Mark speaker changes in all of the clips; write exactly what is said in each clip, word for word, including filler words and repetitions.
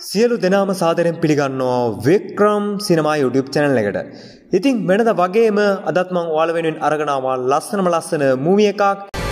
Speaker 1: සියලු දෙනාම සාදරයෙන් පිළිගන්නවා වික්‍රම් සිනමා YouTube channel එකට. ඉතින් වෙනද වගේම අදත් මම ඔයාලා වෙනුවෙන් අරගෙන ආවා ලස්සනම ලස්සන මූවි එකක්.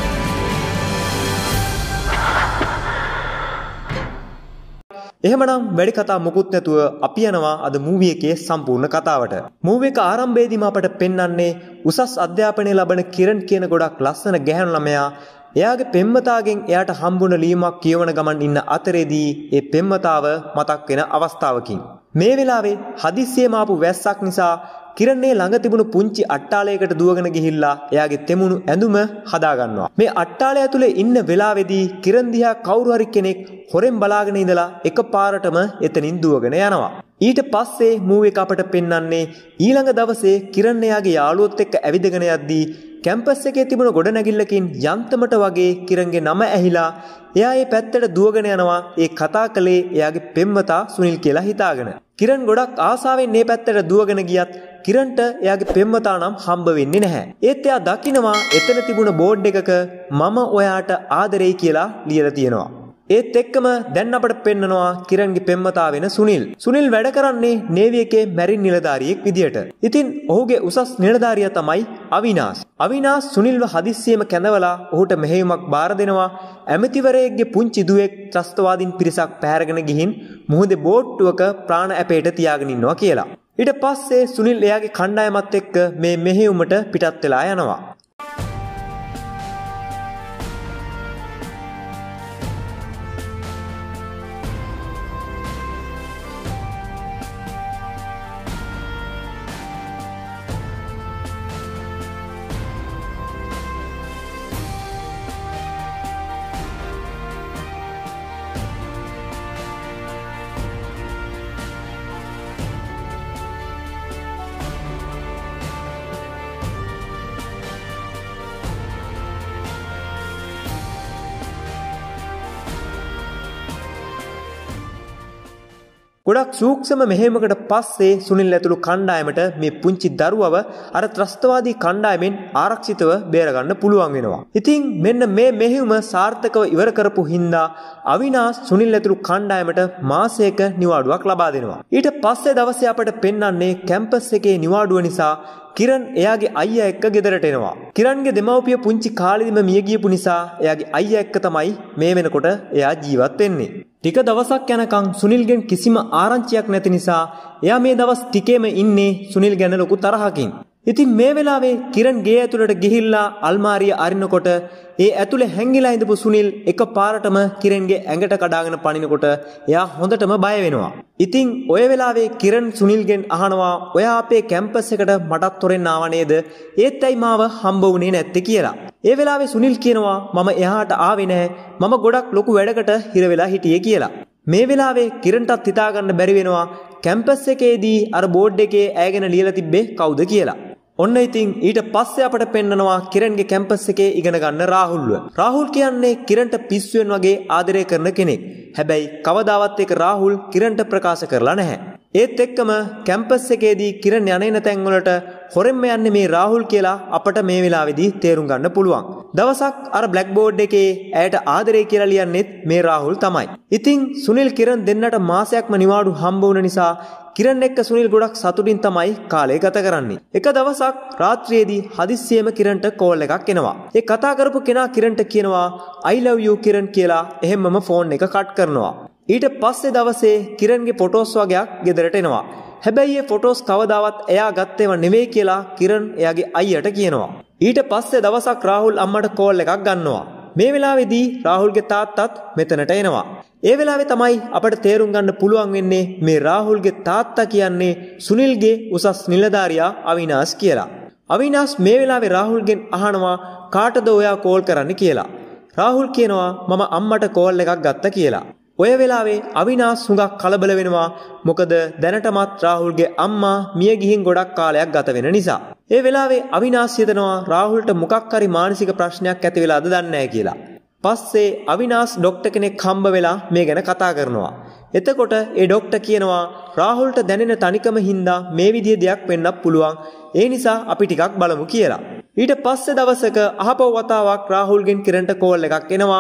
Speaker 1: එහෙමනම් වැඩි කතා මොකුත් නැතුව අපි යනවා අද මූවි එකේ සම්පූර්ණ කතාවට. මූවි එක ආරම්භයේදීම අපට පෙන්වන්නේ උසස් අධ්‍යාපනය ලබන කිරන් කියන ගොඩක් ලස්සන ගැහැණු ළමයා එයාගේ පෙම්වතාගෙන් එයාට හම්බුන ලියුමක් කියවන ගමන් ඉන්න අතරේදී ඒ පෙම්වතාව මතක් වෙන අවස්ථාවකින් මේ වෙලාවේ හදිස්සියෙම ආපු වැස්සක් නිසා කිරන්නේ ළඟ තිබුණු පුංචි අට්ටාලයකට දුවගෙන ගිහිල්ලා එයාගේ තෙමුණු ඇඳුම හදා ගන්නවා. මේ අට්ටාලය ඇතුලේ ඉන්න වෙලාවේදී කිරන් දිහා කවුරු හරි කෙනෙක් හොරෙන් බලාගෙන ඉඳලා එකපාරටම එතනින් දුවගෙන යනවා. ඊට පස්සේ මූවි එක අපට පෙන්වන්නේ ඊළඟ දවසේ කිරන් එයාගේ යාළුවොත් එක්ක ඇවිදගෙන යද්දී කැම්පස් එකේ තිබුණ ගොඩනැගිල්ලකින් යන්තමට වගේ කිරන්ගේ නම ඇහිලා එයා ඒ පැත්තට දුවගෙන යනවා. ඒ කතා කළේ එයාගේ පෙම්වතා සුනිල් කියලා හිතාගෙන. කිරන් ගොඩක් ආසාවෙන් මේ පැත්තට දුවගෙන ගියත් කිරන්ට එයාගේ පෙම්වතා නම් හම්බ වෙන්නේ නැහැ. ඒත් එයා දකිනවා එතන තිබුණ බෝඩ් එකක මම ඔයාට ආදරෙයි කියලා ලියලා තියෙනවා. ඒත් එක්කම දැන් අපට පෙන්නනවා කිරන්ගේ පෙම්වතා වෙන සුනිල්. සුනිල් වැඩ කරන්නේ නේවි එකේ මැරින් නිලධාරියෙක් විදියට. ඉතින් ඔහුගේ උසස් නිලධාරියා තමයි අවිනාශ්. අවිනාශ් සුනිල්ව හදිස්සියෙම කැඳවලා ඔහුට මෙහෙයුමක් බාර දෙනවා. ඇමතිවරයෙක්ගේ පුංචි දුවෙක් ත්‍රස්තවාදීන් පිරිසක් පැහැරගෙන ගිහින් මුහුදේ බෝට්ටුවක ප්‍රාණ ඇපේට තියාගෙන ඉන්නවා කියලා. ඊට පස්සේ සුනිල් එයාගේ කණ්ඩායමත් එක්ක මේ මෙහෙයුමට පිටත් වෙලා යනවා. ගොඩක් සූක්ෂම මෙහෙයුමකට පස්සේ සුනිල් ඇතුළු කණ්ඩායමට මේ පුංචි දරුවව අර ත්‍රස්තවාදී කණ්ඩායමෙන් ආරක්ෂිතව බේරගන්න පුළුවන් වෙනවා. ඉතින් මෙන්න මේ මෙහෙයුම සාර්ථකව ඉවර කරපු හින්දා අවිනාශ් සුනිල් ඇතුළු කණ්ඩායමට මාසයක නිවාඩුවක් ලබා දෙනවා. ඊට පස්සේ දවසේ අපට පෙන්වන්නේ කැම්පස් එකේ නිවාඩුව නිසා කිරන් එයාගේ අයියා එක්ක ගෙදරට එනවා. කිරන්ගේ දෙමව්පිය පුංචි කාලෙදිම මිය ගියපු නිසා එයාගේ අයියා එක්ක තමයි මේ වෙනකොට එයා ජීවත් වෙන්නේ. ටික දවසක් යනකම් සුනිල්ගෙන් කිසිම ආරංචියක් නැති නිසා එයා මේ දවස් ටිකේම ඉන්නේ සුනිල් ගැන ලොකු තරහකින්. ඉතින් මේ වෙලාවේ කිරන් ගේ ඇතුළට ගිහිල්ලා අල්මාරිය අරිනකොට ඒ ඇතුලේ හැංගිලා ඉඳපු සුනිල් එකපාරටම කිරන්ගේ ඇඟට කඩාගෙන පනිනකොට එයා හොඳටම බය වෙනවා. ඉතින් ඔය වෙලාවේ කිරන් සුනිල්ගෙන් අහනවා ඔයා අපේ කැම්පස් එකට මටත් තොරෙන් ආව නේද? ඒත් ඇයි මාව හම්බ වුණේ නැත්තේ කියලා. ඒ වෙලාවේ සුනිල් කියනවා මම එහාට ආවේ නැහැ. මම ගොඩක් ලොකු වැඩකට හිර වෙලා හිටියේ කියලා. මේ වෙලාවේ කිරන්ටත් හිතා ගන්න බැරි වෙනවා කැම්පස් එකේදී අර බෝඩ් එකේ ඈගෙන ලියලා තිබ්බේ කවුද කියලා. ඔන්න ඉතින් ඊට පස්සේ අපට පෙන්නනවා කිරන්ගේ කැම්පස් එකේ ඉගෙන ගන්න රාහුල්ව. රාහුල් කියන්නේ කිරන්ට පිස්සුවෙන් වගේ ආදරය කරන කෙනෙක්. හැබැයි කවදාවත් ඒක රාහුල් කිරන්ට ප්‍රකාශ කරලා නැහැ. ඒත් එක්කම කැම්පස් එකේදී කිරන් යන තැන් වලට හොරෙන්ම යන්නේ මේ රාහුල් කියලා අපට මේ වෙලාවේදී තේරුම් ගන්න පුළුවන්. දවසක් අර බ්ලැක් බෝඩ් එකේ ඇයට ආදරය කියලා ලියන්නෙත් මේ රාහුල් තමයි. ඉතින් සුනිල් කිරන් දෙන්නට මාසයක්ම නිවාඩු හම්බ වුණ නිසා කිරන් එක්ක සුනිල් ගොඩක් සතුටින් තමයි කාලය ගත කරන්නේ. එක දවසක් රාත්‍රියේදී හදිස්සියෙම කිරන්ට කෝල් එකක් එනවා. ඒ කතා කරපු කෙනා කිරන්ට කියනවා I love you කිරන් කියලා. එහෙම්මම ෆෝන් එක කට් කරනවා. ඊට පස්සේ දවසේ කිරන්ගේ ෆොටෝස් වගේක් ගෙදරට එනවා. හැබැයි මේ ෆොටෝස් කවදාවත් එයා ගත්තේව නෙවෙයි කියලා කිරන් එයාගේ අයියට කියනවා. ඊට පස්සේ දවසක් රාහුල් අම්මට කෝල් එකක් ගන්නවා. මේ වෙලාවේදී රාහුල්ගේ තාත්තත් මෙතනට එනවා. ඒ වෙලාවේ තමයි අපට තේරුම් ගන්න පුළුවන් වෙන්නේ මේ රාහුල්ගේ තාත්තා කියන්නේ සුනිල්ගේ උසස් නිලධාරියා අවිනාශ් කියලා. අවිනාශ් මේ වෙලාවේ රාහුල්ගෙන් අහනවා කාටද ඔයා කෝල් කරන්න කියලා. රාහුල් කියනවා මම අම්මට කෝල් එකක් ගත්තා කියලා. ඔය වෙලාවේ අවිනාශ් හුඟක් කලබල වෙනවා. මොකද දැනටමත් රාහුල්ගේ අම්මා මිය ගිහින් ගොඩක් කාලයක් ගත වෙන නිසා. ඒ වෙලාවේ අවිනාශ් හිතනවා රාහුල්ට මොකක් හරි මානසික ප්‍රශ්නයක් ඇති වෙලාද දන්නේ නැහැ කියලා. පස්සේ අවිනාශ් ડોක්ටර් කෙනෙක් හම්බ වෙලා මේ ගැන කතා කරනවා. එතකොට ඒ ડોක්ටර් කියනවා රාහුල්ට දැනෙන තනිකම හින්දා මේ විදිහේ දෙයක් වෙන්නත් පුළුවන්. ඒ නිසා අපි ටිකක් බලමු කියලා. ඊට පස්සේ දවසක අහපව වතාවක් රාහුල්ගෙන් කිරන්ට කෝල් එකක් එනවා.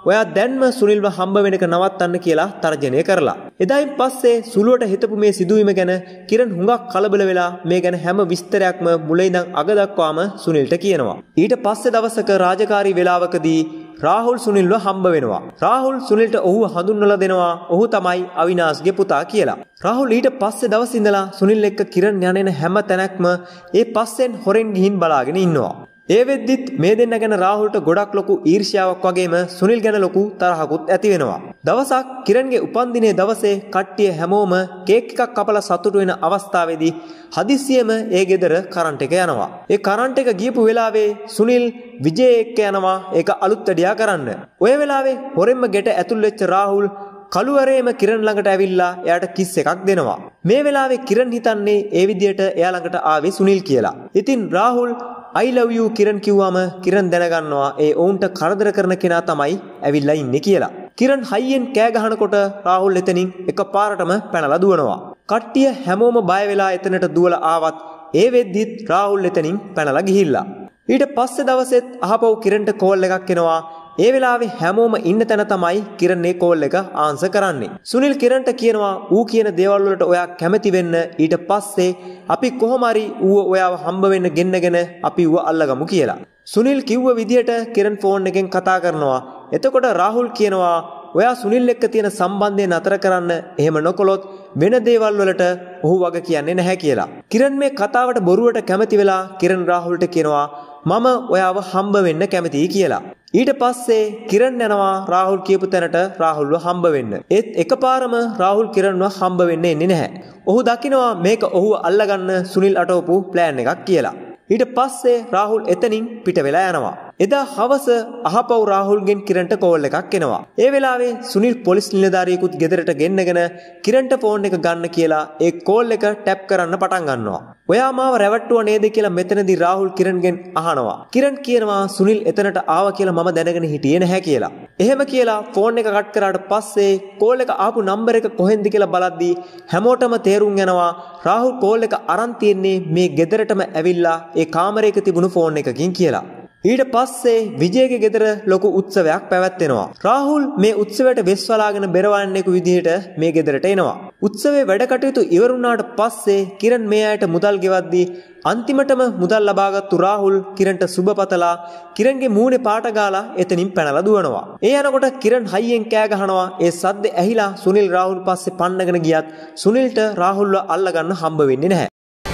Speaker 1: ඔයා දැන්ම සුනිල්ව හම්බ වෙනක නවත්තන්න කියලා තර්ජනය කරලා. එදායින් පස්සේ සුළුවට හිතපු මේ සිදුවීම ගැන කිරන් හුඟක් කලබල වෙලා මේ ගැන හැම විස්තරයක්ම මුලින් ඉඳන් අග දක්වාම සුනිල්ට කියනවා. ඊට පස්සේ දවසක රාජකාරී වේලාවකදී රාහුල් සුනිල්ව හම්බ වෙනවා. රාහුල් සුනිල්ට ඔහුව හඳුන්වලා දෙනවා ඔහු තමයි අවිනාශ්ගේ පුතා කියලා. රාහුල් ඊට පස්සේ දවස් ඉඳලා සුනිල් එක්ක කිරන් යන හැම තැනක්ම ඒ පස්සෙන් හොරෙන් ගිහින් බලාගෙන ඉන්නවා. ඒ වෙද්දිත් මේ දෙන්න ගැන රාහුල්ට ගොඩක් ලොකු ඊර්ෂ්‍යාවක් වගේම සුනිල් ගැන ලොකු තරහකුත් ඇති වෙනවා. දවසක් කිරන්ගේ උපන්දිනේ දවසේ කට්ටිය හැමෝම කේක් එකක් කපලා සතුටු වෙන අවස්ථාවේදී හදිස්සියෙම ඒ ගෙදර කරන්ට් එක යනවා. ඒ කරන්ට් එක ගියපු වෙලාවේ සුනිල් විජේ එක්ක යනවා ඒක අලුත් වැඩියා කරන්න. ඔය වෙලාවේ හොරෙන්ම ගෙට ඇතුල් වෙච්ච රාහුල් කළුවරේම කිරන් ළඟට ඇවිල්ලා එයාට කිස් එකක් දෙනවා. මේ වෙලාවේ කිරන් හිතන්නේ ඒ විදියට එයා ළඟට ආවේ සුනිල් කියලා. ඉතින් රාහුල් I love you කිරන් කිව්වම කිරන් දැනගන්නවා ඒ ඔවුන්ට කරදර කරන කෙනා තමයි ඇවිල්ලා ඉන්නේ කියලා. කිරන් හයියෙන් කෑ ගහනකොට රාහුල් එතනින් එකපාරටම පැනලා දුවනවා. කට්ටිය හැමෝම බය වෙලා එතනට දුවලා ආවත් ඒ වෙද්දිත් රාහුල් එතනින් පැනලා ගිහිල්ලා. ඊට පස්සේ දවසෙත් අහපව් කිරන්ට කෝල් එකක් එනවා. ඒ වෙලාවේ හැමෝම ඉන්න තැන තමයි කිරන් මේ කෝල් එක ආන්සර් කරන්නේ. සුනිල් කිරන්ට කියනවා ඌ කියන දේවල් වලට ඔයා කැමති වෙන්න ඊට පස්සේ අපි කොහොම හරි ඌව ඔයාව හම්බ වෙන්න ගෙන්නගෙන අපි ඌව අල්ලගමු කියලා. සුනිල් කිව්ව විදියට කිරන් ෆෝන් එකෙන් කතා කරනවා. එතකොට රාහුල් කියනවා ඔයා සුනිල් එක්ක තියෙන සම්බන්ධය නතර කරන්න එහෙම නොකළොත් වෙන දේවල් වලට ඔහු වග කියන්නේ නැහැ කියලා. කිරන් මේ කතාවට බොරුවට කැමති වෙලා කිරන් රාහුල්ට කියනවා මම ඔයාව හම්බ වෙන්න කැමතියි කියලා. ඊට පස්සේ කිරන් යනවා රාහුල් කියපු තැනට රාහුල්ව හම්බ වෙන්න. ඒත් එකපාරම රාහුල් කිරන්ව හම්බ වෙන්න එන්නේ නැහැ. ඔහු දකිනවා මේක ඔහුව අල්ලගන්න සුනිල් අටවපු ප්ලෑන් එකක් කියලා. ඊට පස්සේ රාහුල් එතනින් පිට වෙලා යනවා. එදා හවස අහපව් රාහුල්ගෙන් කිරන්ට කෝල් එකක් එනවා. ඒ වෙලාවේ සුනිල් පොලිස් නිලධාරියෙකුත් ගෙදරට ගෙන්නගෙන කිරන්ට ෆෝන් එක ගන්න කියලා ඒ කෝල් එක ටැප් කරන්න පටන් ගන්නවා. ඔයා මාව රැවට්ටුවා නේද කියලා මෙතනදී රාහුල් කිරන්ගෙන් අහනවා. කිරන් කියනවා සුනිල් එතනට ආවා කියලා මම දැනගෙන හිටියේ නැහැ කියලා. එහෙම කියලා ෆෝන් එක කට් කරාට පස්සේ කෝල් එක ආපු නම්බර් එක කොහෙන්ද කියලා බලද්දී හැමෝටම තේරුම් යනවා රාහුල් කෝල් එක අරන් තියන්නේ මේ ගෙදරටම ඇවිල්ලා ඒ කාමරයක තිබුණු ෆෝන් එකකින් කියලා. ඊට පස්සේ විජේගේ ගෙදර ලොකු උත්සවයක් පැවැත්වෙනවා. රාහුල් මේ උත්සවයට වෙස්වලාගෙන බෙරවන්නෙකු විදිහට මේ ගෙදරට එනවා. උත්සවයේ වැඩ කටයුතු ඉවර වුණාට පස්සේ කිරන් මේ අයට මුදල් ගෙවද්දී අන්තිමටම මුදල් ලබාගත්තු රාහුල් කිරන්ට සුබපතලා කිරන්ගේ මූණේ පාට ගාලා එතනින් පැනලා දුවනවා. ඒ යනකොට කිරන් හයියෙන් කෑ ගහනවා. ඒ සද්ද ඇහිලා සුනිල් රාහුල් පස්සේ පන්නගෙන ගියත් සුනිල්ට රාහුල්ව අල්ලගන්න හම්බ වෙන්නේ නැහැ.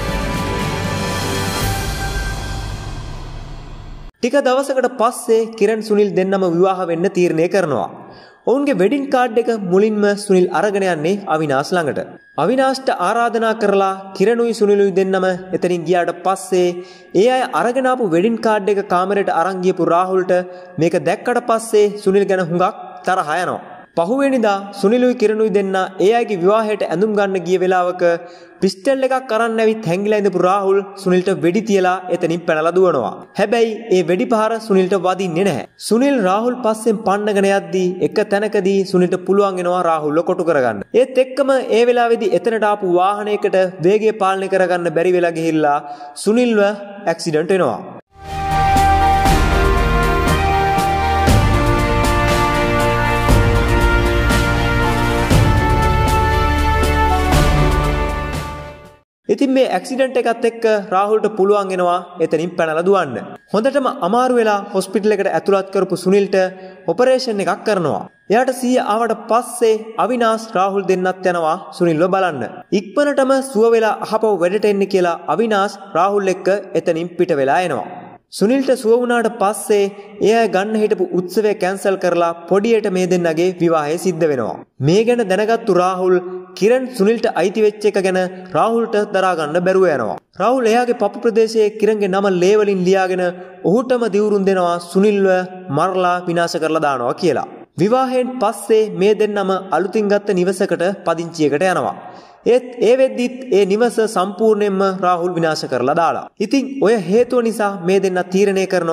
Speaker 1: ටික දවසකට පස්සේ කිරන් සුනිල් දෙන්නම විවාහ වෙන්න තීරණය කරනවා. ඔවුන්ගේ වෙඩින් කාඩ් එක මුලින්ම සුනිල් අරගෙන යන්නේ අවිනාශ් ළඟට. අවිනාශ්ට ආරාධනා කරලා කිරණුයි සුනිලුයි දෙන්නම එතනින් ගියාට පස්සේ ඒ අය අරගෙන ආපු වෙඩින් කාඩ් එක කාමරයට අරන් ගියපු රාහුල්ට මේක දැක්කට පස්සේ සුනිල් ගැන හුඟක් තරහ යනවා. පහුවෙනිදා සුනිලුයි කිරණුයි දෙන්න ඒ අයගේ විවාහයට ඇඳුම් ගන්න ගිය වෙලාවක පිස්ටල් එකක් අරන් ඇවිත් හැංගිලා ඉඳපු රාහුල් සුනිල්ට වෙඩි තියලා එතනින් පැනලා දුවනවා. හැබැයි ඒ වෙඩි පහර සුනිල්ට වදින්නේ නැහැ. සුනිල් රාහුල් පස්සෙන් පන්නගෙන යද්දී එක තැනකදී සුනිල්ට පුළුවන් වෙනවා රාහුල්ව කොටු කරගන්න. ඒත් එක්කම ඒ වෙලාවේදී එතනට ආපු වාහනයකට වේගය පාලනය කරගන්න බැරි වෙලා ගිහිල්ලා සුනිල්ව ඇක්සිඩන්ට් වෙනවා. ඉතින් මේ ඇක්සිඩන්ට් එකත් එක්ක රාහුල්ට පුළුවන් වෙනවා එතනින් පැනලා දුවන්න. හොඳටම අමාරු වෙලා හොස්පිටල් එකට ඇතුළත් කරපු සුනිල්ට ඔපරේෂන් එකක් කරනවා. එයාට සිහිය ආවට පස්සේ අවිනාශ් රාහුල් දෙන්නත් යනවා සුනිල්ව බලන්න. ඉක්මනටම සුව වෙලා අහපව වැඩට එන්න කියලා අවිනාශ් රාහුල් එක්ක එතනින් පිට වෙලා එනවා. සුනිල්ට සුව වුණාට පස්සේ එයා ගන්න හිටපු උත්සවය කැන්සල් කරලා පොඩියට මේ දෙන්නගේ විවාහය සිද්ධ වෙනවා. මේ ගැන දැනගත්තු රාහුල් කිරන් සුනිල්ට අයිති වෙච්ච එක ගැන රාහුල්ට දරා ගන්න බැරුව යනවා. රාහුල් එයාගේ පපු ප්‍රදේශයේ කිරන්ගේ නම ලේ වලින් ලියාගෙන ඔහුටම දිවුරුම් දෙනවා සුනිල්ව මරලා විනාශ කරලා දානවා කියලා. විවාහයෙන් පස්සේ මේ දෙන්නම අලුතින් ගත්ත නිවසකට පදිංචියකට යනවා. ඒත් ඒ වෙද්දිත් ඒ නිවස සම්පූර්ණයෙන්ම රාහුල් විනාශ කරලා දාලා. ඉතින් ඔය හේතුව නිසා මේ දෙන්න තීරණය කරනවා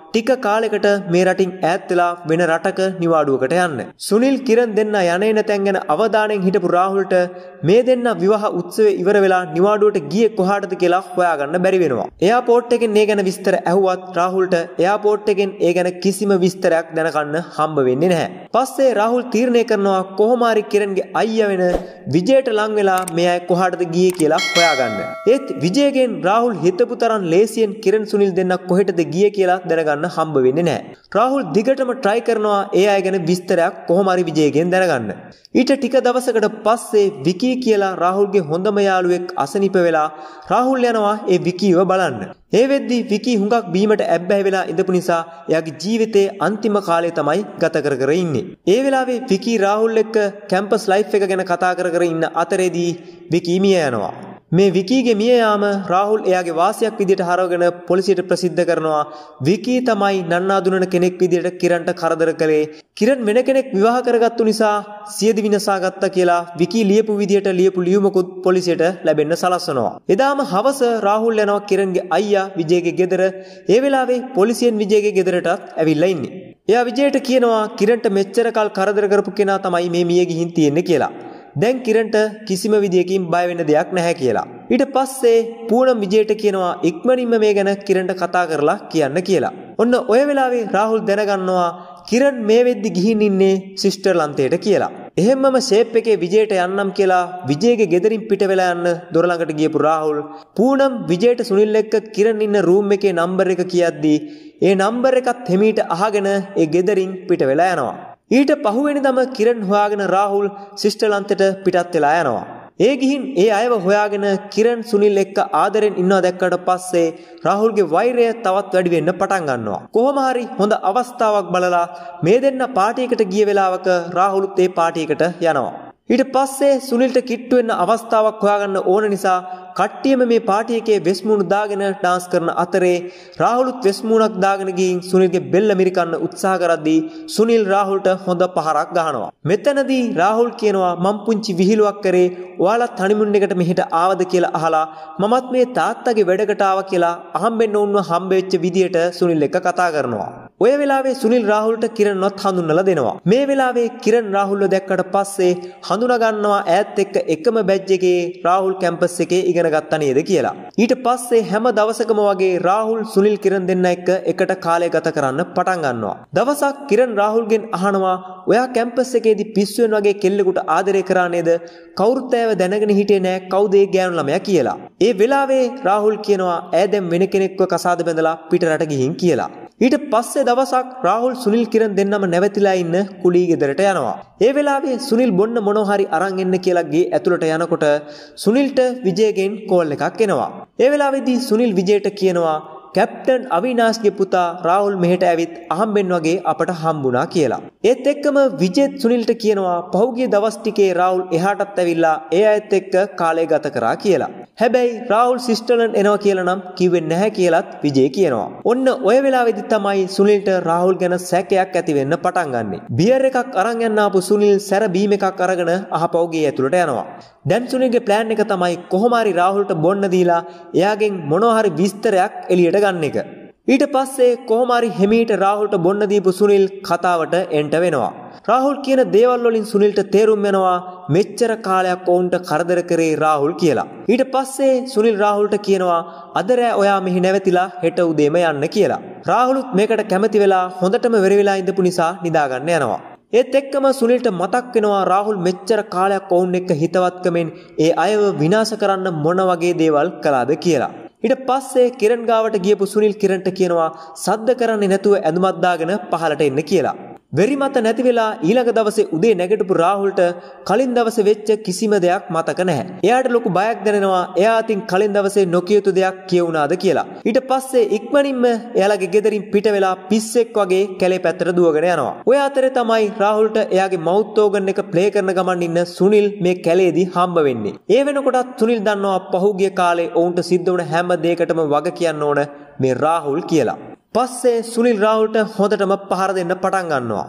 Speaker 1: ටික කාලයකට මේ රටින් ඈත් වෙලා වෙන රටක නිවාඩුවකට යන්න. සුනිල් කිරන් දෙන්න යන්නේ නැතැන් ගැන අවධානයෙන් හිටපු රාහුල්ට මේ දෙන්න විවාහ උත්සවය ඉවර වෙලා නිවාඩුවට ගියේ කොහාටද කියලා හොයාගන්න බැරි වෙනවා. එයාපෝට් එකෙන් මේ ගැන විස්තර ඇහුවත් රාහුල්ට එයාපෝට් එකෙන් ඒ ගැන කිසිම විස්තරයක් දැනගන්න හම්බ වෙන්නේ නැහැ. පස්සේ රාහුල් තීරණය කරනවා කොහොම හරි කිරන්ගේ අයියා වෙන විජයට ලං වෙලා මේ අය කොහාටද ගියේ කියලා හොයාගන්න. ඒත් විජයගෙන් රාහුල් හිතපු තරම් ලේසියෙන් කිරන් සුනිල් දෙන්න කොහෙටද ගියේ කියලා දැනගන්න හම්බ වෙන්නේ නැහැ. රාහුල් දිගටම try කරනවා ඒ අය ගැන විස්තරයක් කොහොම හරි විජයගෙන් දැනගන්න. ඊට ටික දවසකට පස්සේ විකී කියලා රාහුල්ගේ හොඳම යාළුවෙක් අසනීප වෙලා රාහුල් යනවා ඒ විකීව බලන්න. ඒ වෙද්දී විකී හුඟක් බීමට ඇබ්බැහි වෙලා ඉඳපු නිසා එයාගේ ජීවිතේ අන්තිම කාලය තමයි ගත කර කර ඉන්නේ. ඒ වෙලාවේ විකී රාහුල් එක්ක කැම්පස් ලයිෆ් එක ගැන කතා කර කර ඉන්න අතරේදී විකී මිය යනවා. මේ විකීගේ මිය යාම රාහුල් එයාගේ වාසියක් විදියට හරවගෙන පොලිසියට ප්‍රසිද්ධ කරනවා. විකී තමයි නන්නා දුනන කෙනෙක් විදියට කිරන්ට කරදර කළේ. කිරන් වෙන කෙනෙක් විවාහ කරගත්තු නිසා සියදි විනාශා ගත්තා කියලා විකී ලියපු විදියට ලියපු ලියුමකුත් පොලිසියට ලැබෙන්න සලස්වනවා. එදාම හවස රාහුල් යනවා කිරන්ගේ අයියා විජයගේ ගෙදර. ඒ වෙලාවේ පොලිසියෙන් විජයගේ ගෙදරටත් ඇවිල්ලා ඉන්නේ. එයා විජයට කියනවා කිරන්ට මෙච්චර කල් කරදර කරපු කෙනා තමයි මේ මිය ගිහින් තියෙන්නේ කියලා. දැන් කිරන්ට කිසිම විදියකින් බය වෙන්න දෙයක් නැහැ කියලා. ඊට පස්සේ පූනම් විජයට කියනවා ඉක්මනින්ම මේ ගැන කිරන්ට කතා කරලා කියන්න කියලා. ඔන්න ඔය වෙලාවේ රාහුල් දැනගන්නවා කිරන් මේ වෙද්දි ගිහින් ඉන්නේ සිස්ටර්ලන්තයට කියලා. එහෙම්මම ෂේප් එකේ විජයට යන්නම් කියලා විජයගේ ගෙදරින් පිට වෙලා යන්න දොර ළඟට ගියපු රාහුල් පූනම් විජයට සුනිල් එක්ක කිරන් ඉන්න රූම් එකේ නම්බර් එක කියද්දී ඒ නම්බර් එකත් හිමීට අහගෙන ඒ ගෙදරින් පිට වෙලා යනවා. ඊට පහුවෙනිදම කිරන් හොයාගෙන රාහුල් සිස්ටර්ලන්තයට පිටත් වෙලා යනවා. ඒ ගිහින් ඒ අයව හොයාගෙන කිරන් සුනිල් එක්ක ආදරෙන් ඉන්නවා දැක්කට පස්සේ රාහුල්ගේ වෛරය තවත් වැඩි වෙන්න පටන් ගන්නවා. කොහොම හරි හොඳ අවස්ථාවක් බලලා මේ දෙන්න පාටියකට ගිය වෙලාවක රාහුල්ත් ඒ පාටියකට යනවා. ඊට පස්සේ සුනිල්ට කිට්ටු වෙන්න අවස්ථාවක් හොයාගන්න ඕන නිසා කට්ටියම මේ පාටි එකේ වෙස්මුණු දාගෙන ඩාන්ස් කරන අතරේ රාහුලුත් වෙස්මුණක් දාගෙන ගිහින් සුනිල්ගේ බෙල්ල මිරිකන්න උත්සාහ කරද්දී සුනිල් රාහුල්ට හොඳ පහරක් ගහනවා. මෙතනදී රාහුල් කියනවා මම් පුංචි විහිළුවක් කරේ ඔයාලත් හනිමුන් එකට මෙහෙට ආවද කියලා අහලා මමත් මේ තාත්තගේ වැඩකට ආවා කියලා අහම්බෙන්න උන්ව හම්බෙච්ච විදියට සුනිල් එක්ක කතා කරනවා. ඔය වෙලාවේ සුනිල් රාහුල්ට කිරන්වත් හඳුන්වලා දෙනවා. මේ වෙලාවේ කිරන් රාහුල්ව දැක්කට පස්සේ හඳුනා ගන්නවා ඈත් එක්ක එකම බැජ් එකේ රාහුල් කැම්පස් එකේ ඉගෙන ගත්තා නේද කියලා. ඊට පස්සේ හැම දවසකම වගේ රාහුල් සුනිල් කිරන් දෙන්න එක්ක එකට කාලය ගත කරන්න පටන් ගන්නවා. දවසක් කිරන් රාහුල්ගෙන් අහනවා ඔයා කැම්පස් එකේදී පිස්සුවෙන් වගේ කෙල්ලෙකුට ආදරය කරා නේද? කවුරුත් ඇව දැනගෙන හිටියේ නෑ කවුද ඒ ගෑනු ළමයා කියලා. ඒ වෙලාවේ රාහුල් කියනවා ඈ දැන් වෙන කෙනෙක්ව කසාද බැඳලා පිටරට ගිහින් කියලා. ඊට පස්සේ දවසක් රාහුල් සුනිල් කිරන් දෙන්නම නැවතිලා ඉන්න කුලී ගෙදරට යනවා. ඒ වෙලාවේ සුනිල් බොන්න මොනවා හරි අරන් එන්න කියලා ගේ ඇතුළට යනකොට සුනිල්ට විජයගෙන් කෝල් එකක් එනවා. ඒ වෙලාවේදී සුනිල් විජයට කියනවා කැප්ටන් අවිනාශ්ගේ පුතා රාහුල් මෙහෙට ඇවිත් අහම්බෙන් වගේ අපට හම්බුණා කියලා. ඒත් එක්කම විජේත් සුනිල්ට කියනවා පහුගිය දවස් ටිකේ රාහුල් එහාටත් ඇවිල්ලා ඒ අයත් එක්ක කාලය ගත කරා කියලා. හැබැයි රාහුල් සිස්ටර්ලන් එනවා කියලා නම් කිව්වේ නැහැ කියලාත් විජේ කියනවා. ඔන්න ඔය වෙලාවේදී තමයි සුනිල්ට රාහුල් ගැන සැකයක් ඇති වෙන්න පටන් ගන්නෙ. බියර් එකක් අරන් යන්න ආපු සුනිල් සැර බීම් එකක් අරගෙන අහපව් ගේ ඇතුළට යනවා. දැන් සුනිල්ගේ ප්ලෑන් එක තමයි කොහොම හරි රාහුල්ට බොන්න දීලා එයාගෙන් මොනවා හරි විස්තරයක් එළියට ගන්න එක. ඊට පස්සේ කොහොම හරි හිමීට රාහුල්ට බොන්න දීපු සුනිල් කතාවට එන්ට වෙනවා. රාහුල් කියන දේවල් වලින් සුනිල්ට තේරුම් වෙනවා මෙච්චර කාලයක් ඔවුන්ට කරදර කරේ රාහුල් කියලා. ඊට පස්සේ සුනිල් රාහුල්ට කියනවා අද රෑ ඔයා මෙහි නැවතිලා හෙට උදේම යන්න කියලා. රාහුලුත් මේකට කැමති වෙලා හොඳටම වෙරි වෙලා ඉඳපු නිසා නිදාගන්න යනවා. ඒත් එක්කම සුනිල්ට මතක් වෙනවා රාහුල් මෙච්චර කාලයක් ඔවුන් එක්ක හිතවත්කමෙන් ඒ අයව විනාශ කරන්න මොන වගේ දේවල් කළාද කියලා. ඊට පස්සේ කිරන් ගාවට ගියපු සුනිල් කිරන්ට කියනවා සද්ද කරන්නේ නැතුව ඇඳුමක් දාගෙන පහලට එන්න කියලා. වෙරි මත නැති වෙලා ඊළඟ දවසේ උදේ නැගිටපු රාහුල්ට කලින් දවසේ වෙච්ච කිසිම දෙයක් මතක නැහැ. එයාට ලොකු බයක් දැනෙනවා එයා අතින් කලින් දවසේ නොකිය යුතු දෙයක් කියුණාද කියලා. ඊට පස්සේ ඉක්මනින්ම එයාලගේ ගෙදරින් පිට වෙලා පිස්සෙක් වගේ කැලේ පැත්තට දුවගෙන යනවා. ඔය අතරේ තමයි රාහුල්ට එයාගේ මවුත් ඕගන් එක ප්ලේ කරන ගමන් ඉන්න සුනිල් මේ කැලේදී හම්බ වෙන්නේ. ඒ වෙනකොටත් සුනිල් දන්නවා පහුගිය කාලේ ඔවුන්ට සිද්ධ වුණ හැම දෙයකටම වග කියන්න ඕන මේ රාහුල් කියලා. පස්සේ සුනිල් රාහුල්ට හොඳටම පහර දෙන්න පටන් ගන්නවා.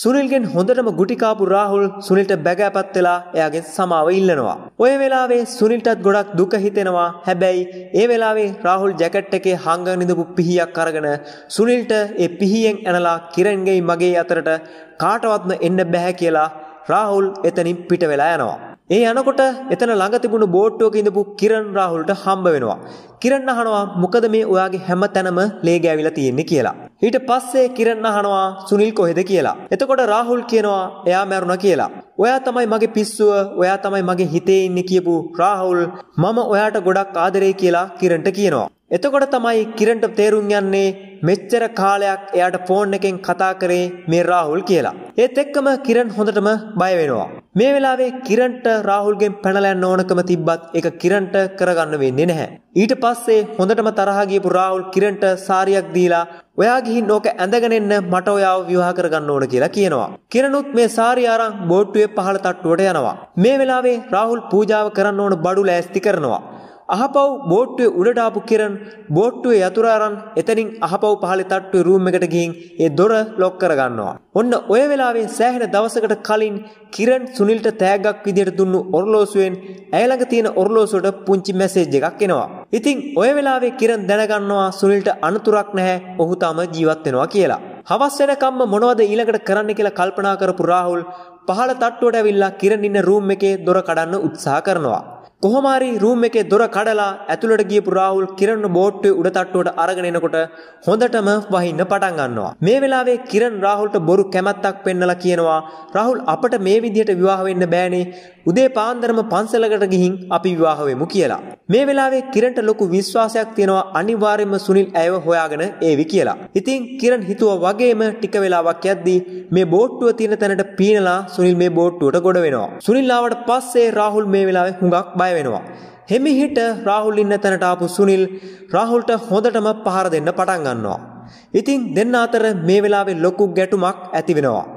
Speaker 1: සුනිල්ගෙන් හොඳටම ගුටි කාපු රාහුල් සුනිල්ට බැගෑපත් වෙලා එයාගෙන් සමාව ඉල්ලනවා. ඔය වෙලාවේ සුනිල්ටත් ගොඩක් දුක හිතෙනවා. හැබැයි ඒ වෙලාවේ රාහුල් ජැකට් එකේ හංගගෙන ඉඳපු පිහියක් අරගෙන සුනිල්ට ඒ පිහියෙන් ඇනලා කිරන්ගේ මගේ අතරට කාටවත්ම එන්න බෑ කියලා රාහුල් එතනින් පිට වෙලා යනවා. ඒ යනකොට එතන ළඟ තිබුණු බෝට්ටුවක ඉඳපු කිරන් රාහුල්ට හම්බ වෙනවා. කිරන් අහනවා මොකද මේ ඔයාගේ හැම තැනම ලේ ගෑවිලා තියෙන්නේ කියලා. ඊට පස්සේ කිරන් අහනවා සුනිල් කොහෙද කියලා. එතකොට රාහුල් කියනවා එයා මැරුණා කියලා. ඔයා තමයි මගේ පිස්සුව, ඔයා තමයි මගේ හිතේ ඉන්නේ කියපු රාහුල් මම ඔයාට ගොඩක් ආදරේ කියලා කිරන්ට කියනවා. එතකොට තමයි කිරන්ට තේරුම් යන්නේ මෙච්චර කාලයක් එයාට ෆෝන් එකෙන් කතා කරේ මේ රාහුල් කියලා. ඒත් එක්කම කිරන් හොඳටම බය වෙනවා. මේ වෙලාවේ කිරන්ට රාහුල්ගෙන් පැනලා යන්න ඕනකම තිබ්බත් ඒක කිරන්ට කරගන්න වෙන්නේ නැහැ. ඊට පස්සේ හොඳටම තරහ ගියපු රාහුල් කිරන්ට සාරියක් දීලා ඔයා ගිහින් ඕක ඇඳගෙන එන්න මට ඔයාව විවාහ කරගන්න ඕන කියලා කියනවා. කිරණුත් මේ සාරිය අරන් බෝට්ටුවේ පහළ තට්ටුවට යනවා. මේ වෙලාවේ රාහුල් පූජාව කරන්න ඕන බඩු ලෑස්ති කරනවා. අහපව් බෝට්ටුවේ උඩට ආපු කිරන් බෝට්ටුවේ යතුරු අරන් එතනින් අහපව් පහළේ තට්ටුවේ රූම් එකට ගිහින් ඒ දොර ලොක් කරගන්නවා. ඔන්න ඔය වෙලාවේ සෑහෙන දවසකට කලින් කිරන් සුනිල්ට තෑග්ගක් විදියට දුන්නු ඔරලෝසුවෙන් ඇය ළඟ තියෙන ඔරලෝසුවට පුංචි මැසේජ් එකක් එනවා. ඉතින් ඔය වෙලාවේ කිරන් දැනගන්නවා සුනිල්ට අනතුරක් නැහැ, ඔහු තාම ජීවත් වෙනවා කියලා. හවස් වෙනකම්ම මොනවද ඊළඟට කරන්න කියලා කල්පනා කරපු රාහුල් පහළ තට්ටුවට ඇවිල්ලා කිරන් ඉන්න රූම් එකේ දොර කඩන්න උත්සාහ කරනවා. කොහොම හරි රූම් එකේ දොර කඩලා ඇතුළට ගියපු රාහුල් කිරන් බෝට්ටුවේ උඩ තට්ටුවට අරගෙන එනකොට හොඳටම වහින්න පටන් ගන්නවා. මේ වෙලාවේ කිරන් රාහුල්ට බොරු කැමැත්තක් පෙන්නලා කියනවා රාහුල් අපට මේ විදිහට විවාහ වෙන්න බෑනේ. උදේ පාන්දරම පන්සලකට ගිහින් අපි විවාහ වෙමු කියලා. මේ වෙලාවේ කිරන්ට ලොකු විශ්වාසයක් තියෙනවා අනිවාර්යයෙන්ම සුනිල් ඇයව හොයාගෙන ඒවි කියලා. ඉතින් කිරන් හිතුවා වගේම ටික වෙලාවක් යද්දී මේ බෝට්ටුව තියෙන තැනට පීනලා සුනිල් මේ බෝට්ටුවට ගොඩ වෙනවා. සුනිල් ආවට පස්සේ රාහුල් මේ වෙලාවේ හුඟක් බය වෙනවා. හිමිහිට රාහුල් ඉන්න තැනට ආපු සුනිල් රාහුල්ට හොඳටම පහර දෙන්න පටන් ගන්නවා. ඉතින් දෙන්න අතර මේ වෙලාවේ ලොකු ගැටුමක් ඇති වෙනවා.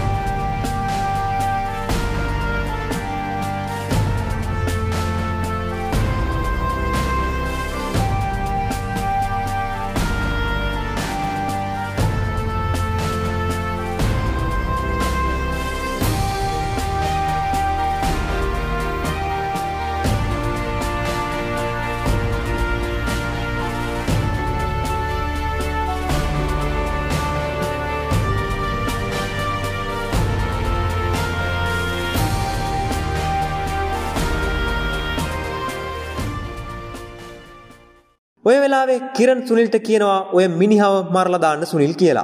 Speaker 1: ඔය වෙලාවේ කිරන් සුනිල්ට කියනවා ඔය මිනිහව මරලා දාන්න සුනිල් කියලා.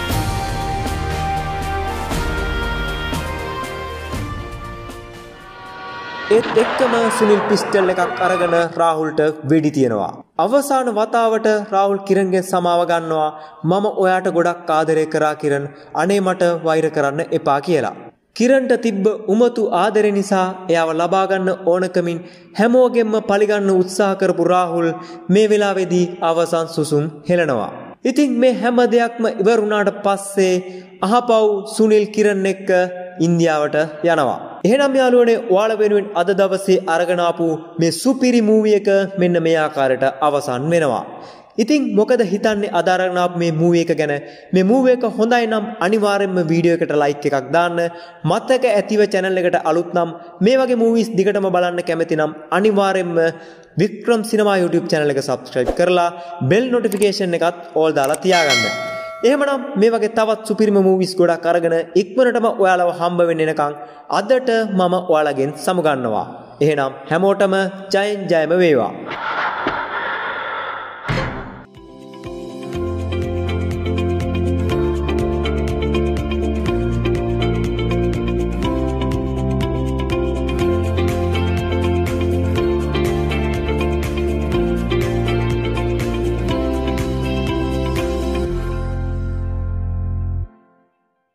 Speaker 1: ඒත් එක්කම සුනිල් පිස්ටල් එකක් අරගෙන රාහුල්ට වෙඩි තියනවා. අවසාන වතාවට රාහුල් කිරන්ගෙන් සමාව ගන්නවා මම ඔයාට ගොඩක් ආදරය කරා කිරන්, අනේ මට වෛර කරන්න එපා කියලා. කිරන්ට තිබ්බ උමතු ආදරය නිසා එයාව ලබා ගන්න ඕනකමින් හැමෝගෙම පරිගන්න උත්සාහ කරපු රාහුල් මේ වෙලාවේදී අවසන් සුසුම් හෙලනවා. ඉතින් මේ හැම දෙයක්ම ඉවර වුණාට පස්සේ අහපව් සුනිල් කිරන් එක්ක ඉන්දියාවට යනවා. එහෙනම් යාළුවනේ ඔයාලා වෙනුවෙන් අද දවසේ අරගෙන ආපු මේ සුපිරි මූවි එක මෙන්න මේ ආකාරයට අවසන් වෙනවා. ඉතින් මොකද හිතන්නේ අද අරගෙන ආපු මේ මූවි එක ගැන? මේ මූවි එක හොඳයි නම් අනිවාර්යයෙන්ම වීඩියෝ එකට ලයික් එකක් දාන්න. මතක ඇතිව channel එකට අලුත් නම් මේ වගේ මූවිස් දිගටම බලන්න කැමති නම් අනිවාර්යයෙන්ම වික්‍රම් සිනමා YouTube channel එක subscribe කරලා bell notification එකත් all දාලා තියාගන්න. එහෙමනම් මේ වගේ තවත් සුපිරිම මූවිස් ගොඩක් අරගෙන ඉක්මනටම ඔයාලව හම්බ වෙන්න එනකන් අදට මම ඔයාලගෙන් සමුගන්නවා. එහෙනම් හැමෝටම ජයෙන් ජයම වේවා.